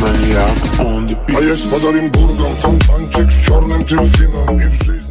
maniak on the beat. A jest pod Olimburgą, są tańczyk z czarnym delfinem i w życiu